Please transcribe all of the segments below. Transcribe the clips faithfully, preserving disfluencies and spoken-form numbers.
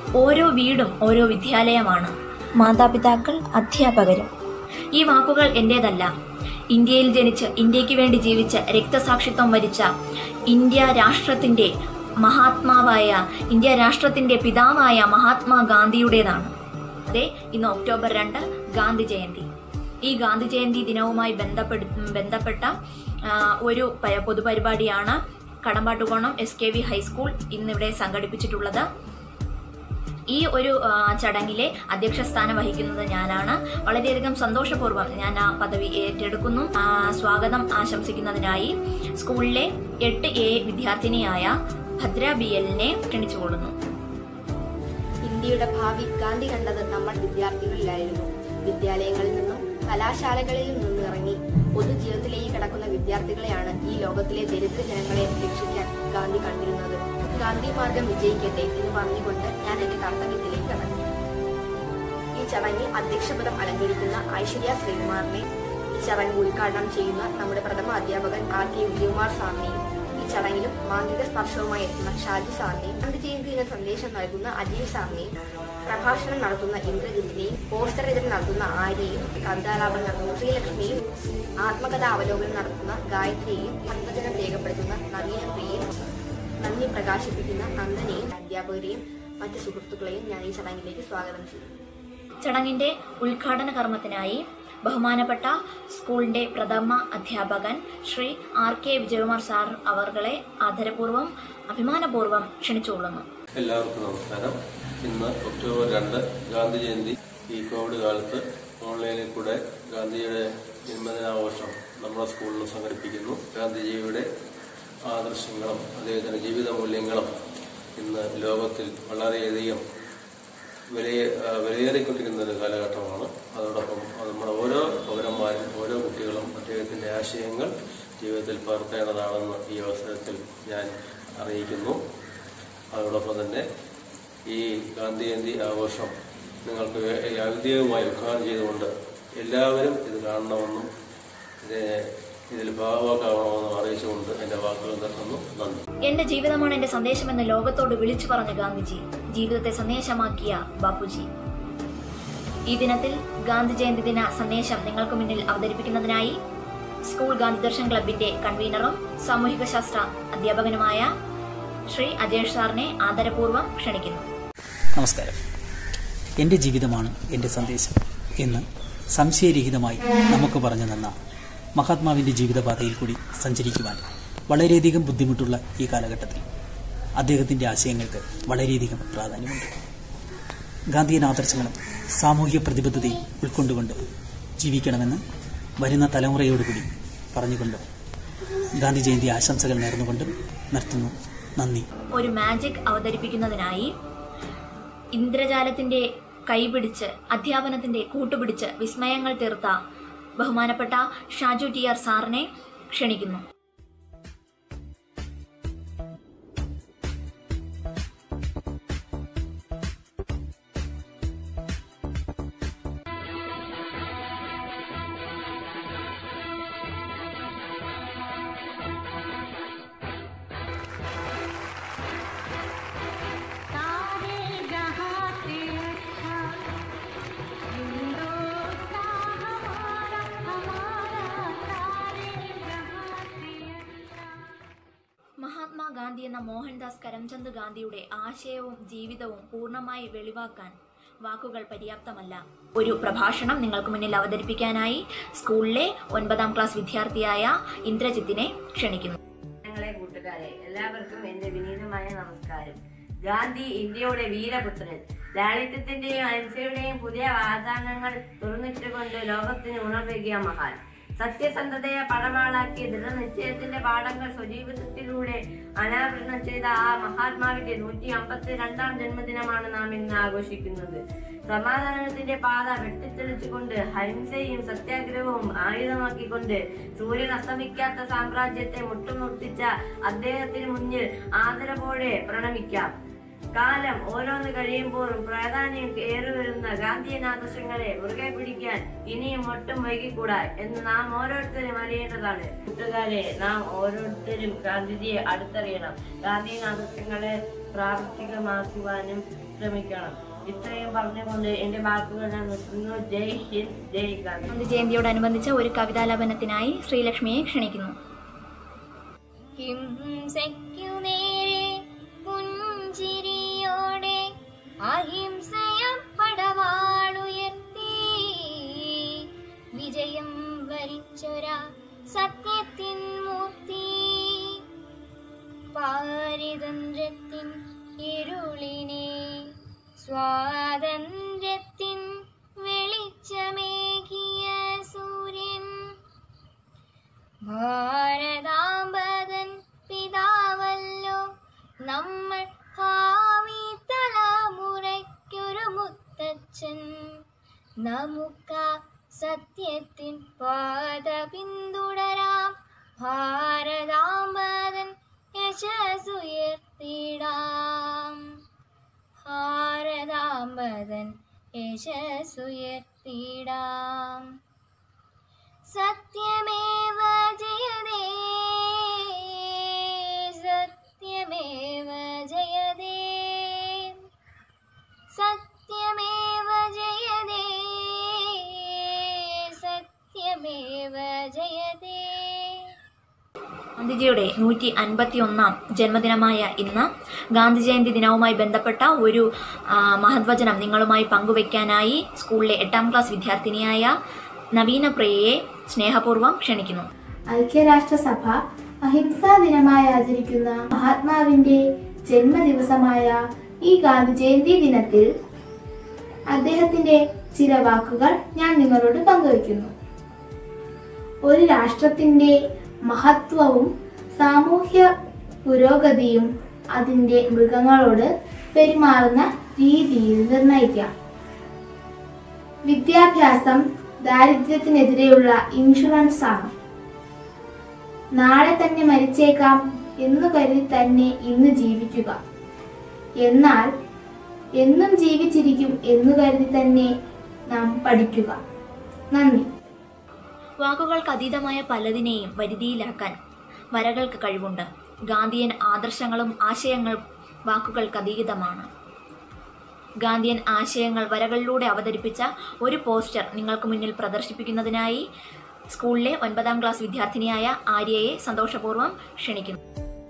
ഓരോ വീടും ഓരോ വിദ്യാലയമാണ്, മാതാപിതാക്കൾ അധ്യാപകരും. ഈ വാക്കുകൾ എന്റേതല്ല. ഇന്ത്യയിൽ ജനിച്ച് ഇന്ത്യക്ക് വേണ്ടി ജീവിച്ച് രക്തസാക്ഷിത്വം വരിച്ച ഇന്ത്യ രാഷ്ട്രത്തിന്റെ മഹാത്മാവായ ഇന്ത്യ രാഷ്ട്രത്തിന്റെ പിതാവായ മഹാത്മാഗാന്ധിയുടേതാണ്. അതെ, ഇന്ന് ഒക്ടോബർ രണ്ട് ഗാന്ധി ജയന്തി. ഈ ഗാന്ധി ജയന്തി ദിനവുമായി ബന്ധപ്പെടു ബന്ധപ്പെട്ട ഒരു പൊതുപരിപാടിയാണ് Kadambattukonam S K V high school ഇന്നിവിടെ സംഘടിപ്പിച്ചിട്ടുള്ളത്. ഈ ഒരു ചടങ്ങിലെ അധ്യക്ഷ സ്ഥാനം വഹിക്കുന്നത് ഞാനാണ്. വളരെയധികം സന്തോഷപൂർവ്വം ഞാൻ ആ പദവി ഏറ്റെടുക്കുന്നു. സ്വാഗതം ആശംസിക്കുന്നതിനായി സ്കൂളിലെ എട്ട് എ വിദ്യാർത്ഥിനിയായ ഭദ്ര ബി എല്ലിനെ ക്ഷണിച്ചുകൊള്ളുന്നു. ഇന്ത്യയുടെ ഭാവി ഗാന്ധി കണ്ടത് നമ്മൾ വിദ്യാർത്ഥികളിലായിരുന്നു. വിദ്യാലയങ്ങളിൽ നിന്നും കലാശാലകളിൽ നിന്നും ഇറങ്ങി പൊതുജീവിതത്തിലേക്ക് കടക്കുന്ന വിദ്യാർത്ഥികളെയാണ് ഈ ലോകത്തിലെ ദരിദ്ര ജനങ്ങളെ രക്ഷിക്കാൻ ഗാന്ധി കണ്ടിരുന്നത്. ഗാന്ധി മാർഗം വിജയിക്കട്ടെ എന്ന് പറഞ്ഞുകൊണ്ട് ഞാൻ എന്റെ കർത്തവ്യത്തിലേക്ക് കടന്നു. ഈ ചടങ്ങിൽ അധ്യക്ഷപദം അലങ്കരിക്കുന്ന ഐശ്വര്യ ശ്രീകുമാറിനെ, ഈ ചടങ്ങ് ഉദ്ഘാടനം ചെയ്യുന്ന നമ്മുടെ പ്രഥമ അധ്യാപകൻ ആർ കെ വിജയകുമാർ സാറിനെയും, ഈ ചടങ്ങിലും മാന്ത്രിക സ്പർശവുമായി എത്തുന്ന ഷാജി സാറിനെയും, ഗാന്ധി ജയന്തിയുടെ സന്ദേശം നൽകുന്ന അജീവ് സാറിനെയും, പ്രഭാഷണം നടത്തുന്ന ഇന്ദ്രജിത്തിനെയും, പോസ്റ്റർ രചന നടത്തുന്ന ആര്യയും, കവിതാലാപനം നടത്തുന്ന ശ്രീലക്ഷ്മിയും, ആത്മകഥ അവലോകനം നടത്തുന്ന ഗായത്രിയെയും, ഭക്തജനം രേഖപ്പെടുത്തുന്ന നവീന പ്രിയയും, നന്ദി പ്രകാശിപ്പിക്കുന്ന നന്ദനെയും, അധ്യാപകരെയും മറ്റു സുഹൃത്തുക്കളെയും ഞാൻ ഈ ചടങ്ങിലേക്ക് സ്വാഗതം ചെയ്യുന്നു. ചടങ്ങിന്റെ ഉദ്ഘാടന കർമ്മത്തിനായി ബഹുമാനപ്പെട്ട സ്കൂളിന്റെ പ്രഥമ അധ്യാപകൻ Shri R K Vijayakumar sir അവർകളെ ആദരപൂർവ്വം അഭിമാനപൂർവ്വം ക്ഷണിച്ചുകൊള്ളുന്നു. എല്ലാവർക്കും നമസ്കാരം. ഇന്ന് ഒക്ടോബർ രണ്ട് ഗാന്ധി ജയന്തി. ഈ കോവിഡ് കാലത്ത് ഓൺലൈനിൽ കൂടെ ഗാന്ധിയുടെ ജന്മദിനാഘോഷം നമ്മുടെ സ്കൂളിൽ സംഘടിപ്പിക്കുന്നു. ഗാന്ധിജിയുടെ ആദർശങ്ങളും അദ്ദേഹത്തിന്റെ ജീവിത മൂല്യങ്ങളും ഇന്ന് ലോകത്തിൽ വളരെയധികം വിലയെ വിലയേറിക്കൊണ്ടിരിക്കുന്ന ഒരു കാലഘട്ടമാണ്. അതോടൊപ്പം നമ്മുടെ ഓരോ പൗരന്മാരും ഓരോ കുട്ടികളും അദ്ദേഹത്തിന്റെ ആശയങ്ങൾ ജീവിതത്തിൽ പകർത്തേണ്ടതാണെന്ന് ഈ അവസരത്തിൽ ഞാൻ അറിയിക്കുന്നു. അതോടൊപ്പം തന്നെ ഈ ഗാന്ധി ജയന്തി ആഘോഷം നിങ്ങൾക്ക് ഔദ്യോഗികമായി ഉദ്ഘാടനം ചെയ്തുകൊണ്ട് എല്ലാവരും ഇത് കാണണമെന്നും ഇതിൽ ഭാഗമാക്കാവണമെന്നും അറിയിച്ചുകൊണ്ട് എന്റെ വാക്കുകൾ നിർത്തുന്നു. നന്ദി. എന്റെ ജീവിതമാണ് എന്റെ സന്ദേശമെന്ന് ലോകത്തോട് വിളിച്ചു പറഞ്ഞ ഗാന്ധിജി, ജീവിതത്തെ സന്ദേശമാക്കിയ ബാപ്പുജി. ഈ ദിനത്തിൽ ഗാന്ധി ജയന്തി ദിന സന്ദേശം നിങ്ങൾക്ക് മുന്നിൽ അവതരിപ്പിക്കുന്നതിനായി സ്കൂൾ ഗാന്ധി ദർശൻ ക്ലബിന്റെ കൺവീനറും സാമൂഹിക ശാസ്ത്ര അധ്യാപകനുമായ ശ്രീ അജേഷ് സാറിനെ ആദരപൂർവ്വം ക്ഷണിക്കുന്നു. നമസ്കാരം. എന്റെ ജീവിതമാണ് എന്റെ സന്ദേശം എന്ന് സംശയരഹിതമായി നമുക്ക് പറഞ്ഞു തന്ന മഹാത്മാവിന്റെ ജീവിതപാതയിൽ കൂടി സഞ്ചരിക്കുവാൻ വളരെയധികം ബുദ്ധിമുട്ടുള്ള ഈ കാലഘട്ടത്തിൽ അദ്ദേഹത്തിന്റെ ആശയങ്ങൾക്ക് വളരെയധികം പ്രാധാന്യമുണ്ട്. ഗാന്ധിയൻ ആദർശങ്ങളും സാമൂഹിക പ്രതിബദ്ധതയും ഉൾക്കൊണ്ടുകൊണ്ട് ജീവിക്കണമെന്ന് വരുന്ന തലമുറയോടുകൂടി പറഞ്ഞുകൊണ്ട് ഗാന്ധി ജയന്തി ആശംസകൾ നേർന്നുകൊണ്ടും നിർത്തുന്നു. നന്ദി. ഒരു മാജിക് അവതരിപ്പിക്കുന്നതിനായി ഇന്ദ്രജാലത്തിന്റെ കൈപിടിച്ച് അധ്യാപനത്തിന്റെ കൂട്ടുപിടിച്ച് വിസ്മയങ്ങൾ തീർത്ത ബഹുമാനപ്പെട്ട ഷാജു ടി ആർ സാറിനെ ക്ഷണിക്കുന്നു. മഹാത്മാഗാന്ധി എന്ന മോഹൻദാസ് കരംചന്ദ് ഗാന്ധിയുടെ ആശയവും ജീവിതവും പൂർണ്ണമായി വെളിവാക്കാൻ വാക്കുകൾ പര്യാപ്തമല്ല. ഒരു പ്രഭാഷണം നിങ്ങൾക്ക് മുന്നിൽ അവതരിപ്പിക്കാനായി സ്കൂളിലെ ഒൻപതാം ക്ലാസ് വിദ്യാർത്ഥിയായ ഇന്ദ്രജിത്തിനെ ക്ഷണിക്കുന്നു. ഞങ്ങളെ കൂട്ടുകാരെ, എല്ലാവർക്കും എന്റെ വിനീതമായ നമസ്കാരം. ഗാന്ധി ഇന്ത്യയുടെ വീരപുത്രൻ. ലാളിത്യത്തിന്റെയും അഹിംസയുടെയും പുതിയ വാഗ്ദാനങ്ങൾ തുറന്നിട്ടുകൊണ്ട് ലോകത്തിന് ഉണർവേകിയ മഹാൻ. സത്യസന്ധതയെ പടവാളാക്കി ദൃഢനിശ്ചയത്തിന്റെ പാഠങ്ങൾ സ്വജീവിതത്തിലൂടെ അനാവരണം ചെയ്ത ആ മഹാത്മാവിന്റെ നൂറ്റി അമ്പത്തി രണ്ടാം ജന്മദിനമാണ് നാം ഇന്ന് ആഘോഷിക്കുന്നത്. സമാധാനത്തിന്റെ പാത വെട്ടിത്തെളിച്ചുകൊണ്ട് അഹിംസയും സത്യാഗ്രഹവും ആയുധമാക്കിക്കൊണ്ട് സൂര്യൻ അസ്തമിക്കാത്ത സാമ്രാജ്യത്തെ മുട്ടുമുട്ടിച്ച അദ്ദേഹത്തിന് മുന്നിൽ ആദരവോടെ പ്രണമിക്കാം. കാലം ഓരോന്ന് കഴിയുമ്പോഴും പ്രാധാന്യം ഏറിവരുന്ന ഗാന്ധിയൻ ആദർശങ്ങളെ മുറുകെ പിടിക്കാൻ ഇനിയും ഒട്ടും വൈകിക്കൂടാ എന്ന് നാം ഓരോരുത്തരും അറിയേണ്ടതാണ്. കൂട്ടുകാരെ, നാം ഓരോരുത്തരും ഗാന്ധിജിയെ അടുത്തറിയണം. ഗാന്ധിയൻ ആദർശങ്ങളെ പ്രാവർത്തികമാക്കുവാനും ശ്രമിക്കണം. ഇത്രയും പറഞ്ഞുകൊണ്ട് എന്റെ വാക്കുകൾ ഞാൻ നിർത്തുന്നു. ജയ് ഹിന്ദ്, ജയ് ഗാന്ധി. ഗാന്ധി ജയന്തിയോടനുബന്ധിച്ച് ഒരു കവിതാലാപനത്തിനായി ശ്രീലക്ഷ്മിയെ ക്ഷണിക്കുന്നു. ഹിംസയ്ക്കു നേരെ പുഞ്ചിരിയോടെ അഹിംസയപ്പടവാളുയർത്തി വിജയം വരിച്ചൊരാ സത്യത്തിൻ മൂർത്തി പാരിതന്ത്രത്തിൻ ഇരുളിനെ സ്വാതന്ത്ര്യത്തിൻ വെളിച്ചമേകിയ സൂര്യൻ ഭാരതാംബതൻ പിതാവല്ലോ നമ്മൾ ഭാവി തലമുറയ്ക്കൊരു മുത്തച്ഛൻ. നമുക്ക സത്യത്തിൻ പാത പിന്തുടരാം, ഭാരതാംബതൻ യശസ്സുയർത്തിടാം, ഭാരതാംബതൻ യശസ്സുയർത്തിടാം. സത്യമേവ ജയതേ, സത്യമേവ ജയതേ, സത്യമേവ ജയതേ, സത്യമേവ ജയതേ. ഗാന്ധിജിയുടെ നൂറ്റി അൻപത്തി ഒന്നാം ജന്മദിനമായ ഇന്ന് ഗാന്ധി ജയന്തി ദിനവുമായി ബന്ധപ്പെട്ട ഒരു മഹത്വചനം നിങ്ങളുമായി പങ്കുവയ്ക്കാനായി സ്കൂളിലെ എട്ടാം ക്ലാസ് വിദ്യാർത്ഥിനിയായ നവീന പ്രിയയെ സ്നേഹപൂർവ്വം ക്ഷണിക്കുന്നു. ഐക്യരാഷ്ട്രസഭ അഹിംസാ ദിനമായി ആചരിക്കുന്ന മഹാത്മാവിന്റെ ജന്മദിവസമായ ഈ ഗാന്ധി ജയന്തി ദിനത്തിൽ അദ്ദേഹത്തിന്റെ ചില വാക്കുകൾ ഞാൻ നിങ്ങളോട് പങ്കുവയ്ക്കുന്നു. ഒരു രാഷ്ട്രത്തിന്റെ മഹത്വവും സാമൂഹ്യ പുരോഗതിയും അതിന്റെ മൃഗങ്ങളോട് പെരുമാറുന്ന രീതിയിൽ നിർണയിക്കാം. വിദ്യാഭ്യാസം ദാരിദ്ര്യത്തിനെതിരെയുള്ള ഇൻഷുറൻസ് ആണ്. നാളെ തന്നെ മരിച്ചേക്കാം എന്നു കരുതി തന്നെ ഇന്ന് ജീവിക്കുക. എന്നാൽ എന്നും ജീവിച്ചിരിക്കും എന്നു കരുതി തന്നെ നാം പഠിക്കുക. നന്ദി. വാക്കുകൾക്ക് അതീതമായ പലതിനെയും വരുതിയിലാക്കാൻ വരകൾക്ക് കഴിവുണ്ട്. ഗാന്ധിയൻ ആദർശങ്ങളും ആശയങ്ങളും വാക്കുകൾക്ക് അതീതമാണ്. ഗാന്ധിയൻ ആശയങ്ങൾ വരകളിലൂടെ അവതരിപ്പിച്ച ഒരു പോസ്റ്റർ നിങ്ങൾക്ക് മുന്നിൽ പ്രദർശിപ്പിക്കുന്നതിനായി സ്കൂളിലെ ഒൻപതാം ക്ലാസ് വിദ്യാർത്ഥിനിയായ ആര്യയെ സന്തോഷപൂർവ്വം ക്ഷണിക്കുന്നു.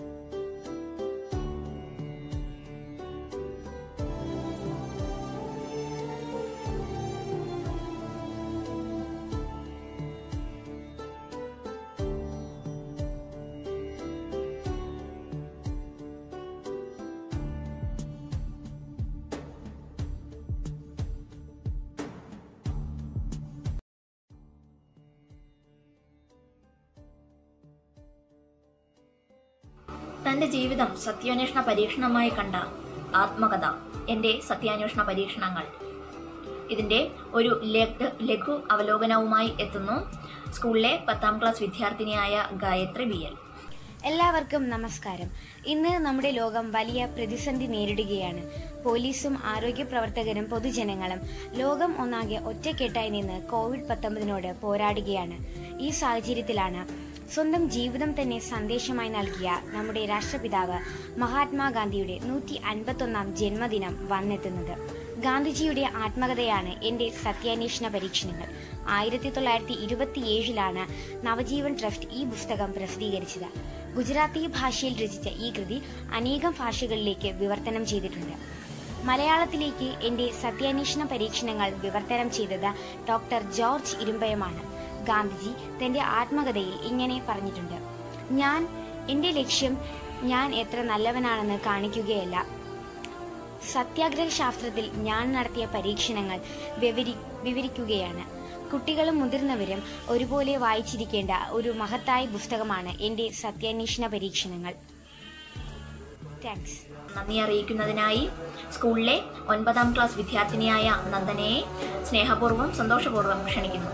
തന്റെ ജീവിതം സത്യാന്വേഷണ പരീക്ഷണമായി കണ്ട ആത്മകഥ എൻ്റെ സത്യാന്വേഷണ പരീക്ഷണങ്ങൾ. ഇതിൻ്റെ ഒരു ലഘു അവലോകനവുമായി എത്തുന്നു സ്കൂളിലെ പത്താം ക്ലാസ് വിദ്യാർത്ഥിനിയായ ഗായത്രി ബി എൽ. എല്ലാവർക്കും നമസ്കാരം. ഇന്ന് നമ്മുടെ ലോകം വലിയ പ്രതിസന്ധി നേരിടുകയാണ്. പോലീസും ആരോഗ്യ പ്രവർത്തകരും പൊതുജനങ്ങളും ലോകം ഒന്നാകെ ഒറ്റക്കെട്ടായി നിന്ന് കോവിഡ് പത്തൊമ്പതിനോട് പോരാടുകയാണ്. ഈ സാഹചര്യത്തിലാണ് സ്വന്തം ജീവിതം തന്നെ സന്ദേശമായി നൽകിയ നമ്മുടെ രാഷ്ട്രപിതാവ് മഹാത്മാഗാന്ധിയുടെ നൂറ്റി അൻപത്തൊന്നാം ജന്മദിനം വന്നെത്തുന്നത്. ഗാന്ധിജിയുടെ ആത്മകഥയാണ് എന്റെ സത്യാന്വേഷണ പരീക്ഷണങ്ങൾ. ആയിരത്തി തൊള്ളായിരത്തി ഇരുപത്തിയേഴിലാണ് നവജീവൻ ട്രസ്റ്റ് ഈ പുസ്തകം പ്രസിദ്ധീകരിച്ചത്. ഗുജറാത്തി ഭാഷയിൽ രചിച്ച ഈ കൃതി അനേകം ഭാഷകളിലേക്ക് വിവർത്തനം ചെയ്തിട്ടുണ്ട്. മലയാളത്തിലേക്ക് എന്റെ സത്യാന്വേഷണ പരീക്ഷണങ്ങൾ വിവർത്തനം ചെയ്തത് ഡോക്ടർ ജോർജ് ഇരുമ്പയമാണ്. ഗാന്ധിജി തന്റെ ആത്മകഥയിൽ ഇങ്ങനെ പറഞ്ഞിട്ടുണ്ട്: ഞാൻ എന്റെ ലക്ഷ്യം ഞാൻ എത്ര നല്ലവനാണെന്ന് കാണിക്കുകയല്ല. സത്യാഗ്രഹ ശാസ്ത്രത്തിൽ ഞാൻ നടത്തിയ പരീക്ഷണങ്ങൾ വിവരി വിവരിക്കുകയാണ്. കുട്ടികളും മുതിർന്നവരും ഒരുപോലെ വായിച്ചിരിക്കേണ്ട ഒരു മഹത്തായ പുസ്തകമാണ് എന്റെ സത്യാന്വേഷണ പരീക്ഷണങ്ങൾ. താങ്ക്സ്. നന്ദി അറിയിക്കുന്നതിനായി സ്കൂളിലെ ഒൻപതാം ക്ലാസ് വിദ്യാർത്ഥിനിയായ നന്ദനയെ സ്നേഹപൂർവ്വം സന്തോഷപൂർവ്വം ക്ഷണിക്കുന്നു.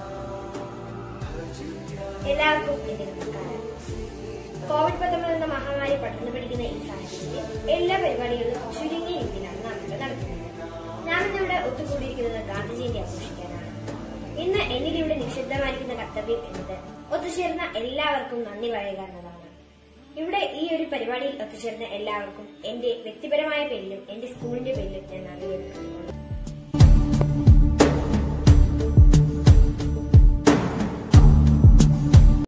എല്ലാവർക്കും എന്റെ നമസ്കാരം. കോവിഡ് പത്തൊമ്പത് എന്ന മഹാമാരി പടർന്നു പിടിക്കുന്ന ഈ സാഹചര്യത്തിൽ എല്ലാ പരിപാടികളും ചുരുങ്ങിയ രീതിയിലാണ് നാം ഇവിടെ നടത്തുന്നത്. ഞാൻ ഇന്നിവിടെ ഒത്തുകൂടിയിരിക്കുന്നത് ഗാന്ധി ജയന്തി ആഘോഷിക്കാനാണ്. ഇന്ന് എന്നിലൂടെ നിക്ഷിപ്തമായിരിക്കുന്ന കർത്തവ്യം എന്നത് ഒത്തുചേർന്ന എല്ലാവർക്കും നന്ദി പറയുക എന്നതാണ്. ഇവിടെ ഈ ഒരു പരിപാടിയിൽ ഒത്തുചേർന്ന എല്ലാവർക്കും എന്റെ വ്യക്തിപരമായ പേരിലും എന്റെ സ്കൂളിന്റെ പേരിലും ഞാൻ നന്ദി രേഖപ്പെടുത്തുന്നു.